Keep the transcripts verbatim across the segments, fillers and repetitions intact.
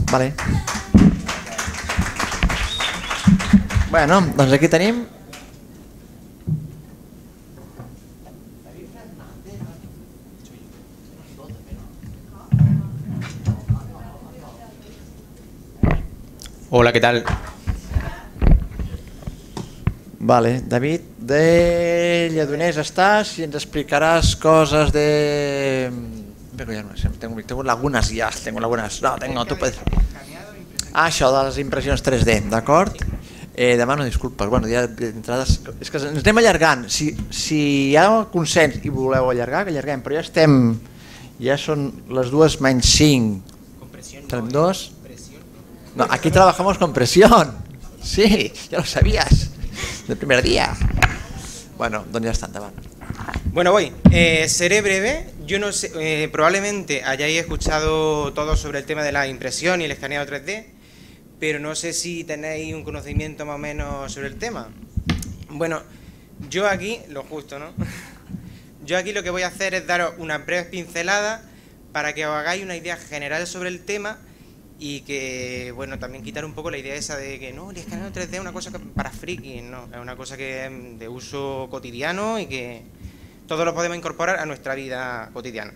Vale. Bueno, doncs aquí tenim... Hola, ¿qué tal? Vale, David, de Lledoners estàs i ens explicaràs coses de... Ya no sé, tengo, tengo lagunas ya, tengo lagunas. No, tengo, tú puedes... Ah, això de les impressions tres D, d'acord? Eh, demano disculpes, bueno, ja d'entrades... És que ens anem allargant. Si, si hi ha consens i voleu allargar, que allarguem, però ja estem... Ja són les dues menys cinc. Trem dos. No, aquí trabajamos con presión. Sí, ya lo sabías. Del primer día. Bueno, doncs ja està, endavant. Bueno, voy. Eh, seré breve. Yo no sé, eh, probablemente hayáis escuchado todo sobre el tema de la impresión y el escaneado tres D, pero no sé si tenéis un conocimiento más o menos sobre el tema. Bueno, yo aquí, lo justo, ¿no? Yo aquí lo que voy a hacer es daros unas breves pinceladas para que os hagáis una idea general sobre el tema y que, bueno, también quitar un poco la idea esa de que no, el escaneado tres D es una cosa que para friki, no, es una cosa que es de uso cotidiano y que todos lo podemos incorporar a nuestra vida cotidiana.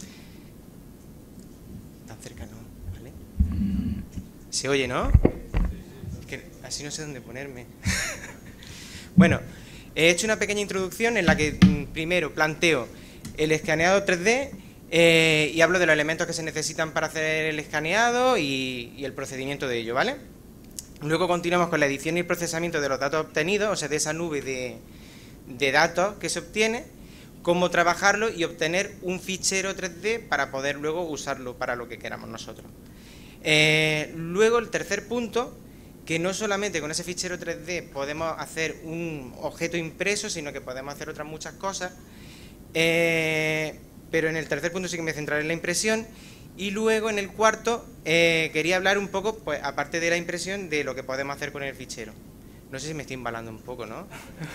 Tan cerca no, ¿vale? Se oye, ¿no? Es que así no sé dónde ponerme. Bueno, he hecho una pequeña introducción en la que primero planteo el escaneado tres D eh, y hablo de los elementos que se necesitan para hacer el escaneado y, y el procedimiento de ello, ¿vale? Luego continuamos con la edición y el procesamiento de los datos obtenidos, o sea, de esa nube de, de datos que se obtiene, cómo trabajarlo y obtener un fichero tres D para poder luego usarlo para lo que queramos nosotros. Eh, luego el tercer punto, que no solamente con ese fichero tres D podemos hacer un objeto impreso, sino que podemos hacer otras muchas cosas, eh, pero en el tercer punto sí que me centraré en la impresión. Y luego en el cuarto eh, quería hablar un poco, pues aparte de la impresión, de lo que podemos hacer con el fichero. No sé si me estoy embalando un poco, ¿no?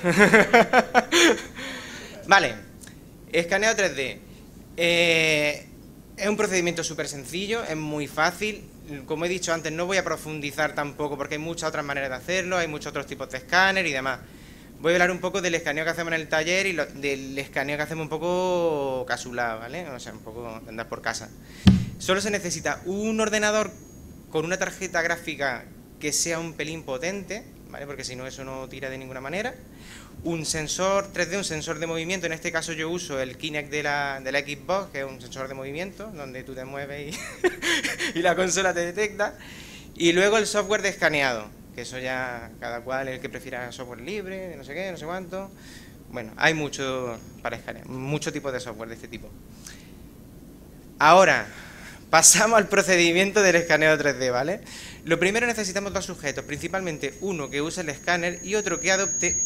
Vale, escaneo tres D. Eh, es un procedimiento súper sencillo, es muy fácil. Como he dicho antes, no voy a profundizar tampoco porque hay muchas otras maneras de hacerlo, hay muchos otros tipos de escáner y demás. Voy a hablar un poco del escaneo que hacemos en el taller y lo, del escaneo que hacemos un poco casulado, ¿vale? O sea, un poco de andar por casa. Solo se necesita un ordenador con una tarjeta gráfica que sea un pelín potente, ¿vale? Porque si no, eso no tira de ninguna manera. Un sensor tres D, un sensor de movimiento, en este caso yo uso el Kinect de la, de la Xbox, que es un sensor de movimiento, donde tú te mueves y, y la consola te detecta. Y luego el software de escaneado, que eso ya cada cual, el que prefiera software libre, no sé qué, no sé cuánto. Bueno, hay mucho para escanear, muchos tipos de software de este tipo. Ahora, pasamos al procedimiento del escaneo tres D, ¿vale? Lo primero, necesitamos dos sujetos, principalmente uno que use el escáner y otro que adopte...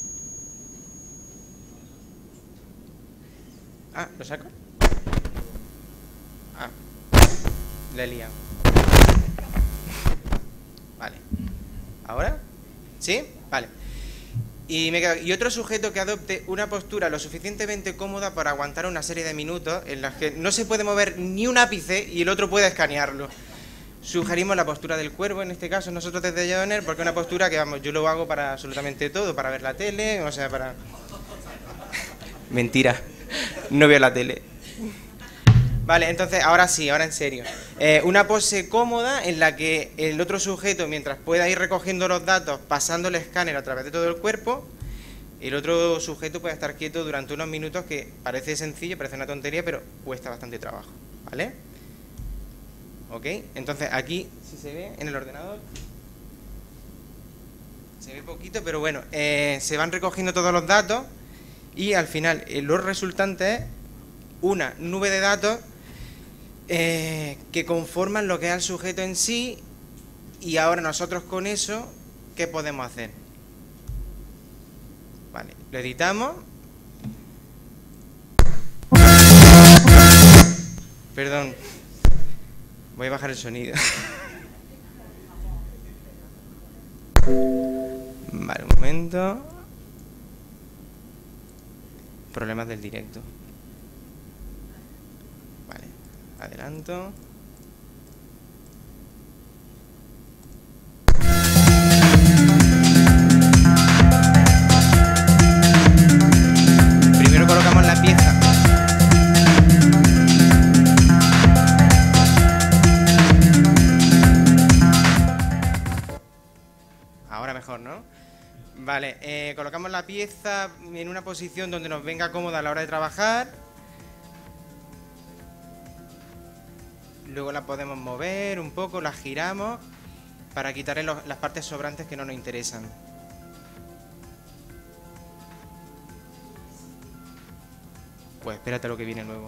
Ah, ¿lo saco? Ah, le he liado. Vale. ¿Ahora? ¿Sí? Vale. Y, me quedo... y otro sujeto que adopte una postura lo suficientemente cómoda para aguantar una serie de minutos en las que no se puede mover ni un ápice y el otro puede escanearlo. Sugerimos la postura del cuervo, en este caso, nosotros desde Lledoners, porque es una postura que, vamos, yo lo hago para absolutamente todo, para ver la tele, o sea, para... Mentira. No veo la tele. Vale, entonces, ahora sí, ahora en serio. Eh, una pose cómoda en la que el otro sujeto, mientras pueda ir recogiendo los datos, pasando el escáner a través de todo el cuerpo, el otro sujeto puede estar quieto durante unos minutos, que parece sencillo, parece una tontería, pero cuesta bastante trabajo, ¿vale? Ok, entonces aquí, si se ve en el ordenador, se ve poquito, pero bueno, eh, se van recogiendo todos los datos. Y al final, eh, lo resultante es una nube de datos eh, que conforman lo que es el sujeto en sí. Y ahora nosotros con eso, ¿qué podemos hacer? Vale, lo editamos. Perdón, voy a bajar el sonido. Vale, un momento. Problemas del directo. Vale, adelanto. Vale, eh, colocamos la pieza en una posición donde nos venga cómoda a la hora de trabajar. Luego la podemos mover un poco, la giramos para quitarle los, las partes sobrantes que no nos interesan. Pues espérate lo que viene luego.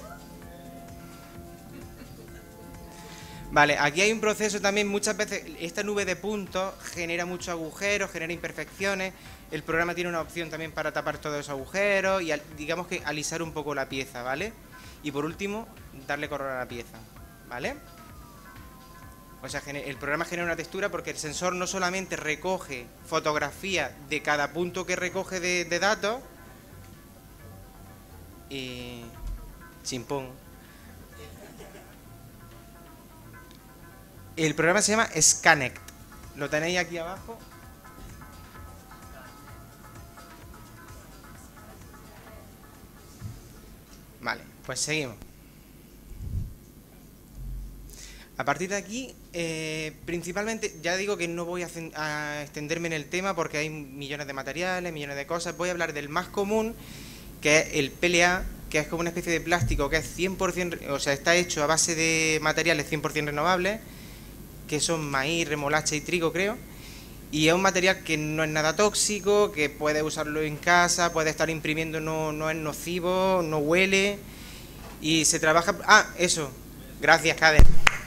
Vale, aquí hay un proceso también, muchas veces esta nube de puntos genera muchos agujeros, genera imperfecciones. El programa tiene una opción también para tapar todos esos agujeros y digamos que alisar un poco la pieza, ¿vale? Y por último, darle color a la pieza, ¿vale? O sea, el programa genera una textura porque el sensor no solamente recoge fotografía de cada punto que recoge de, de datos, y chimpón. El programa se llama Scanect. Lo tenéis aquí abajo. Vale, pues seguimos. A partir de aquí, eh, principalmente, ya digo que no voy a, a extenderme en el tema porque hay millones de materiales, millones de cosas. Voy a hablar del más común, que es el P L A, que es como una especie de plástico que es cien por cien, o sea, está hecho a base de materiales cien por cien renovables, que son maíz, remolacha y trigo, creo. Y es un material que no es nada tóxico, que puedes usarlo en casa, puedes estar imprimiendo, no, no es nocivo, no huele. Y se trabaja... Ah, eso. Gracias, Caden.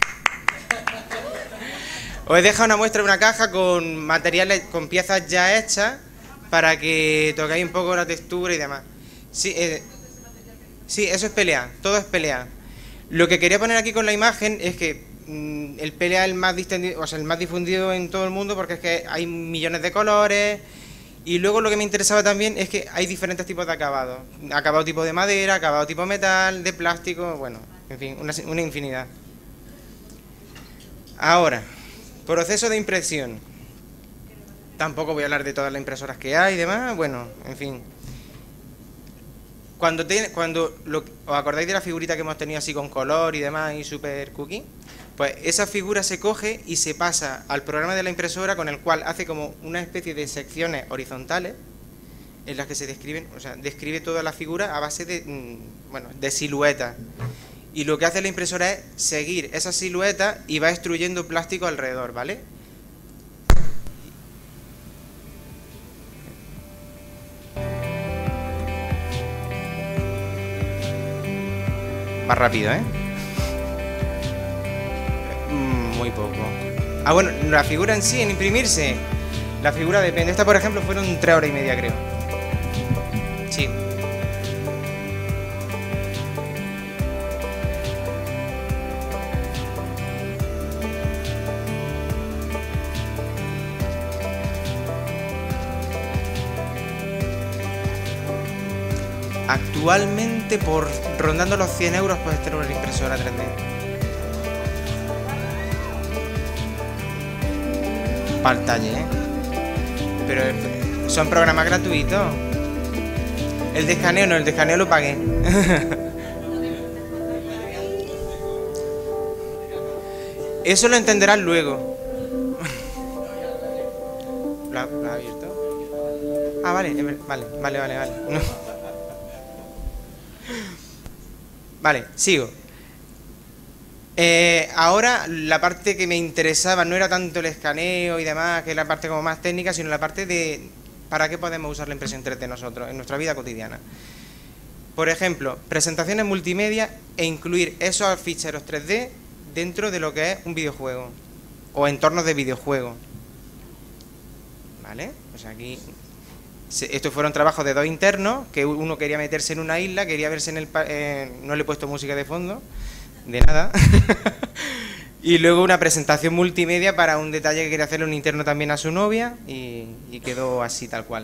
Os he dejado una muestra de una caja con materiales, con piezas ya hechas, para que toquéis un poco la textura y demás. Sí, eh, sí, eso es P L A, todo es P L A. Lo que quería poner aquí con la imagen es que el P L A es el más distendido, o sea, el más difundido en todo el mundo porque es que hay millones de colores. Y luego lo que me interesaba también es que hay diferentes tipos de acabados. Acabado tipo de madera, acabado tipo metal, de plástico, bueno, en fin, una, una infinidad. Ahora, proceso de impresión. Tampoco voy a hablar de todas las impresoras que hay y demás, bueno, en fin. Cuando, te, cuando lo, os acordáis de la figurita que hemos tenido así con color y demás y super cookie, pues esa figura se coge y se pasa al programa de la impresora, con el cual hace como una especie de secciones horizontales en las que se describen, o sea, describe toda la figura a base de, bueno, de siluetas. Y lo que hace la impresora es seguir esa silueta y va extruyendo plástico alrededor, ¿vale? Más rápido, ¿eh? Muy poco. Ah, bueno, la figura en sí, en imprimirse, la figura depende. Esta, por ejemplo, fueron tres horas y media, creo. Sí. Actualmente, por rondando los cien euros, puedes tener una impresora tres D. Para el talle, ¿eh? Pero son programas gratuitos. El de escaneo no, el de escaneo lo pagué. Eso lo entenderás luego. ¿Lo ha, lo ha abierto? Ah, vale, vale, vale, vale, vale. No. Vale, sigo. Eh, ahora la parte que me interesaba no era tanto el escaneo y demás, que es la parte como más técnica, sino la parte de para qué podemos usar la impresión tres D nosotros en nuestra vida cotidiana. Por ejemplo, presentaciones multimedia e incluir esos ficheros tres D dentro de lo que es un videojuego o entornos de videojuego. ¿Vale? Pues aquí... Estos fueron trabajos de dos internos, que uno quería meterse en una isla, quería verse en el... Eh, no le he puesto música de fondo, de nada. Y luego una presentación multimedia para un detalle que quería hacerle un interno también a su novia, y, y quedó así, tal cual.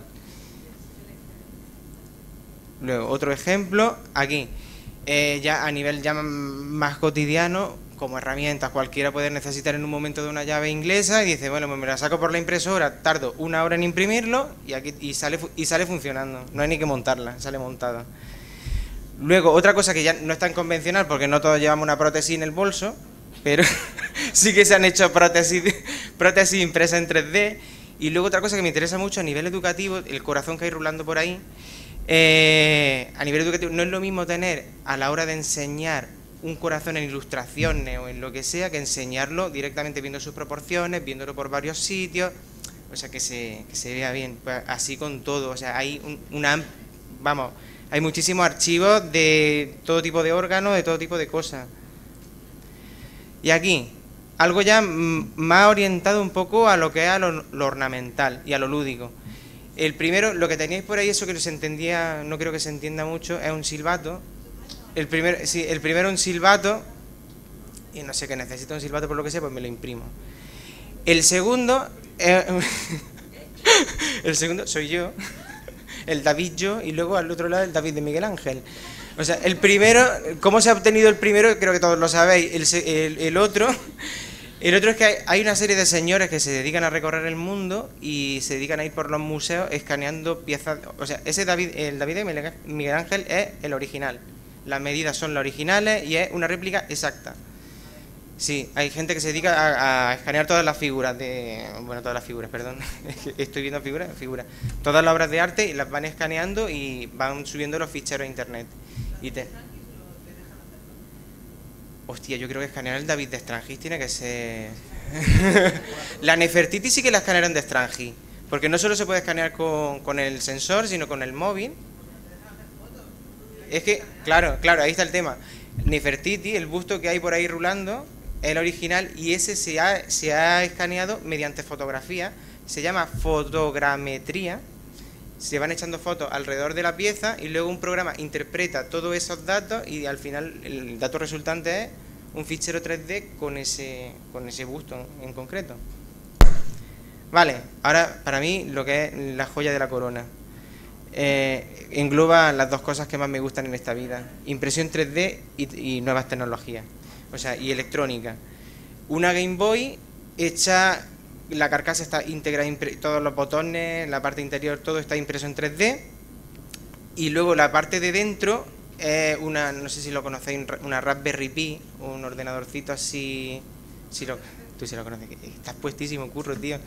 Luego, otro ejemplo, aquí. Eh, ya a nivel ya más cotidiano, como herramientas, cualquiera puede necesitar en un momento de una llave inglesa y dice, bueno, pues me la saco por la impresora, tardo una hora en imprimirlo y aquí y sale y sale funcionando, no hay ni que montarla, sale montada. Luego, otra cosa que ya no es tan convencional, porque no todos llevamos una prótesis en el bolso, pero sí que se han hecho prótesis, prótesis impresas en tres D, Y luego otra cosa que me interesa mucho a nivel educativo, el corazón que hay rulando por ahí, eh, a nivel educativo no es lo mismo tener a la hora de enseñar un corazón en ilustraciones o en lo que sea, que enseñarlo directamente viendo sus proporciones, viéndolo por varios sitios, o sea, que se, que se vea bien, pues así con todo, o sea, hay un, una, vamos, hay muchísimos archivos de todo tipo de órganos, de todo tipo de cosas. Y aquí, algo ya más orientado un poco a lo que es a lo, lo ornamental y a lo lúdico. El primero, lo que teníais por ahí, eso que no se entendía, no creo que se entienda mucho, es un silbato. El primer, sí, el primero un silbato, y no sé qué necesito un silbato por lo que sea, pues me lo imprimo. El segundo, eh, el segundo soy yo, el David yo, y luego al otro lado el David de Miguel Ángel. O sea, el primero, ¿cómo se ha obtenido el primero? Creo que todos lo sabéis. El, el, el otro, el otro es que hay, hay una serie de señores que se dedican a recorrer el mundo y se dedican a ir por los museos escaneando piezas. O sea, ese David, el David de Miguel Ángel es el original. Las medidas son las originales y es una réplica exacta. Sí, hay gente que se dedica a, a escanear todas las figuras de... Bueno, todas las figuras, perdón. Estoy viendo figuras, figuras. Todas las obras de arte y las van escaneando y van subiendo los ficheros a internet. Y te... Hostia, yo creo que escanear el David de Strangis tiene que ser... La Nefertiti sí que la escanearon de Strangis. Porque no solo se puede escanear con, con el sensor, sino con el móvil. Es que, claro, claro, ahí está el tema. Nefertiti, el busto que hay por ahí rulando, es el original y ese se ha, se ha escaneado mediante fotografía. Se llama fotogrametría. Se van echando fotos alrededor de la pieza y luego un programa interpreta todos esos datos y al final el dato resultante es un fichero tres D con ese, con ese busto en concreto. Vale, ahora para mí lo que es la joya de la corona. Eh, engloba las dos cosas que más me gustan en esta vida: impresión tres D y, y nuevas tecnologías, o sea, y electrónica. Una Game Boy hecha, la carcasa está íntegra, todos los botones, la parte interior, todo está impreso en tres D, y luego la parte de dentro es una, no sé si lo conocéis, una Raspberry Pi, un ordenadorcito así, si lo, tú sí lo conoces, estás puestísimo, curro, tío.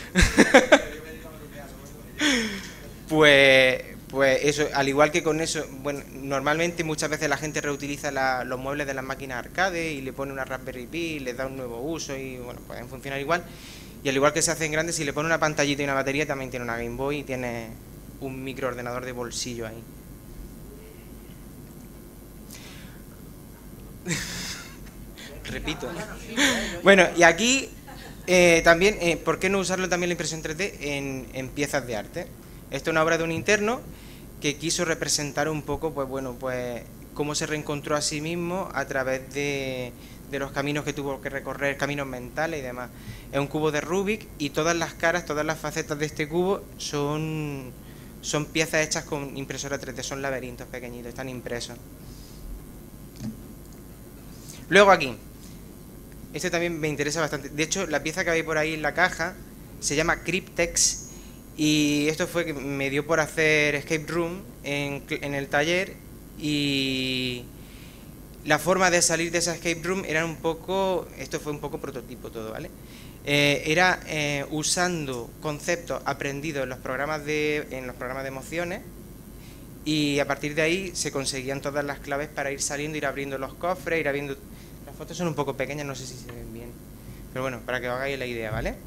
Pues, pues eso, al igual que con eso, bueno, normalmente muchas veces la gente reutiliza la, los muebles de las máquinas arcade y le pone una Raspberry Pi y les da un nuevo uso y bueno, pueden funcionar igual. Y al igual que se hacen grandes, si le pone una pantallita y una batería, también tiene una Game Boy y tiene un microordenador de bolsillo ahí. Repito. Bueno, y aquí eh, también, eh, ¿por qué no usarlo también la impresión tres D en, en piezas de arte? Esto es una obra de un interno que quiso representar un poco, pues bueno, pues cómo se reencontró a sí mismo a través de, de los caminos que tuvo que recorrer, caminos mentales y demás. Es un cubo de Rubik y todas las caras, todas las facetas de este cubo son, son piezas hechas con impresora tres D, son laberintos pequeñitos, están impresos. Luego aquí, este también me interesa bastante. De hecho, la pieza que hay por ahí en la caja se llama Cryptex. Y esto fue que me dio por hacer escape room en, en el taller y la forma de salir de esa escape room era un poco, esto fue un poco prototipo todo, ¿vale? Eh, era eh, usando conceptos aprendidos en los programas de en los programas de emociones y a partir de ahí se conseguían todas las claves para ir saliendo, ir abriendo los cofres, ir abriendo... Las fotos son un poco pequeñas, no sé si se ven bien, pero bueno, para que os hagáis la idea, ¿vale?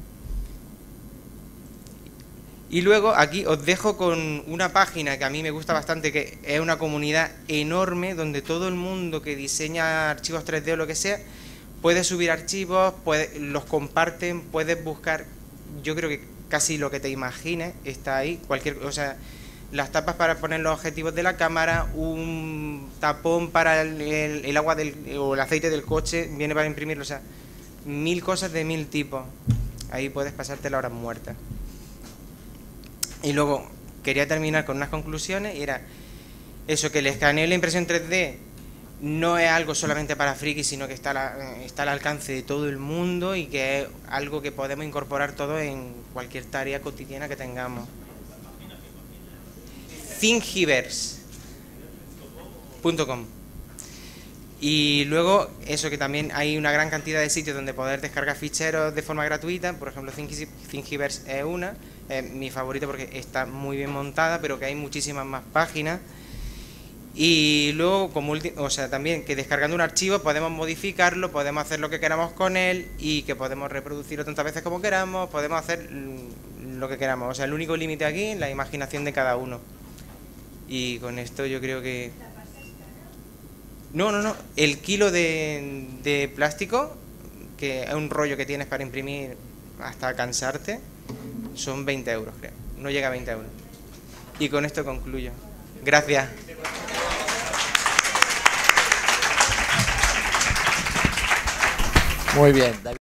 Y luego aquí os dejo con una página que a mí me gusta bastante, que es una comunidad enorme donde todo el mundo que diseña archivos tres D o lo que sea puede subir archivos, puede, los comparten, puedes buscar, yo creo que casi lo que te imagines está ahí, cualquier, o sea, las tapas para poner los objetivos de la cámara, un tapón para el, el, el agua del, o el aceite del coche, viene para imprimirlo, o sea, mil cosas de mil tipos, ahí puedes pasarte la hora muerta. Y luego quería terminar con unas conclusiones y era eso, que el escaneo y la impresión tres D no es algo solamente para frikis, sino que está, la, está al alcance de todo el mundo y que es algo que podemos incorporar todos en cualquier tarea cotidiana que tengamos. Thingiverse punto com. Y luego, eso, que también hay una gran cantidad de sitios donde poder descargar ficheros de forma gratuita. Por ejemplo, Thingi- Thingiverse es una, es mi favorito porque está muy bien montada, pero que hay muchísimas más páginas. Y luego, como último, o sea, también que descargando un archivo podemos modificarlo, podemos hacer lo que queramos con él y que podemos reproducirlo tantas veces como queramos, podemos hacer lo que queramos. O sea, el único límite aquí es la imaginación de cada uno. Y con esto yo creo que... No, no, no. El kilo de, de plástico, que es un rollo que tienes para imprimir hasta cansarte, son veinte euros, creo. No llega a veinte euros. Y con esto concluyo. Gracias. Muy bien, David.